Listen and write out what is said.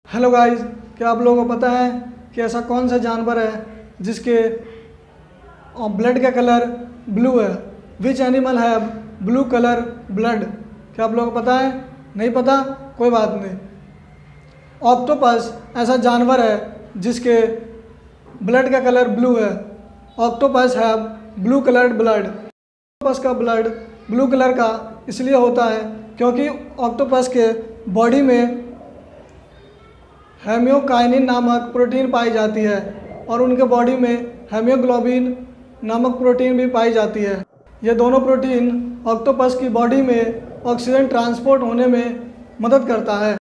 Hello guys, क्या आप लोगों को पता है कि ऐसा कौन सा जानवर है जिसके ब्लड का कलर ब्लू है? Which animal have blue colour blood? क्या आप लोगों को पता है? नहीं पता? कोई बात नहीं। ऑक्टोपस ऐसा जानवर है जिसके ब्लड का कलर ब्लू है। Octopus have blue coloured blood. Octopus का ब्लड ब्लू कलर का इसलिए होता है क्योंकि ऑक्टोपस के बॉडी में हेमियोकाइनिन नामक प्रोटीन पाई जाती है और उनके बॉडी में हेमियोग्लोबिन नामक प्रोटीन भी पाई जाती है। ये दोनों प्रोटीन ऑक्टोपस की बॉडी में ऑक्सीजन ट्रांसपोर्ट होने में मदद करता है।